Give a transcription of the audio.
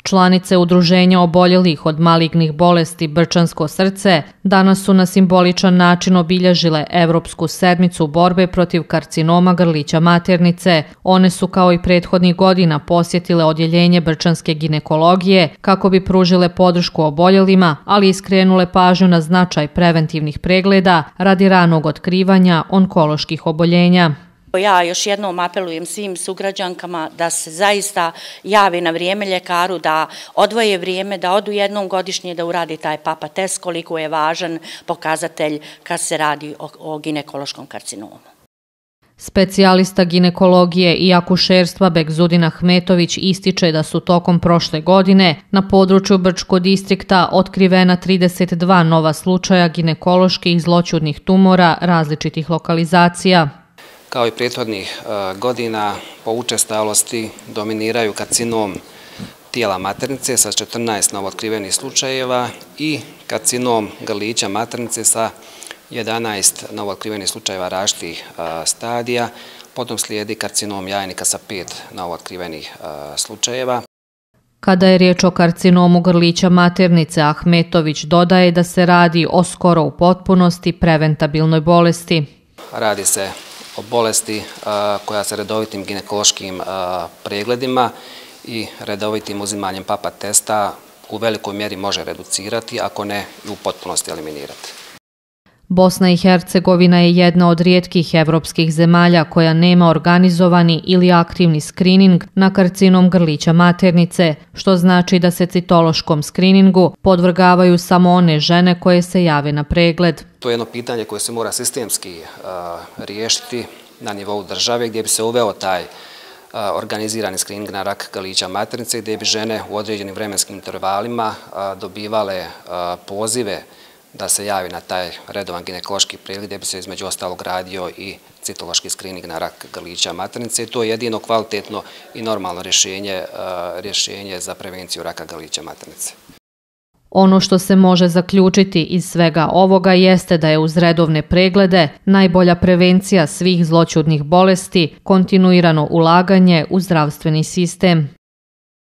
Članice Udruženja oboljelih od malignih bolesti Brčansko srce danas su na simboličan način obilježile Evropsku sedmicu borbe protiv karcinoma grlića maternice. One su kao i prethodnih godina posjetile odjeljenje brčanske ginekologije kako bi pružile podršku oboljelima, ali i skrenule pažnju na značaj preventivnih pregleda radi ranog otkrivanja onkoloških oboljenja. Ja još jednom apelujem svim sugrađankama da se zaista jave na vrijeme ljekaru, da odvoje vrijeme, da odu jednom godišnje da uradi taj papa test, koliko je važan pokazatelj kad se radi o ginekološkom karcinomu. Specijalista ginekologije i akušerstva Begzudin Ahmetović ističe da su tokom prošle godine na području Brčkog distrikta otkrivena 32 nova slučaja ginekoloških zloćudnih tumora različitih lokalizacija. Kao i prethodnih godina, po učestalosti dominiraju karcinom tijela maternice sa 14 novootkrivenih slučajeva i karcinom grlića maternice sa 11 novootkrivenih slučajeva različitih stadija. Potom slijedi karcinom jajnika sa 5 novootkrivenih slučajeva. Kada je riječ o karcinomu grlića maternice, Ahmetović dodaje da se radi o skoro u potpunosti preventabilnoj bolesti. Radi se o bolesti koja se redovitim ginekološkim pregledima i redovitim uzimanjem papa testa u velikoj mjeri može reducirati, ako ne i u potpunosti eliminirati. Bosna i Hercegovina je jedna od rijetkih evropskih zemalja koja nema organizovani ili aktivni skrining na karcinom grlića maternice, što znači da se citološkom skriningu podvrgavaju samo one žene koje se jave na pregled. To je jedno pitanje koje se mora sistemski riješiti na nivou države, gdje bi se uveo taj organizirani skrining na rak grlića maternice, gdje bi žene u određenim vremenskim intervalima dobivale pozive da se javi na taj redovan ginekološki pregled, gdje bi se između ostalog radio i citološki skrining na rak grlića maternice. To je jedino kvalitetno i normalno rješenje za prevenciju raka grlića maternice. Ono što se može zaključiti iz svega ovoga jeste da je uz redovne preglede najbolja prevencija svih zloćudnih bolesti kontinuirano ulaganje u zdravstveni sistem.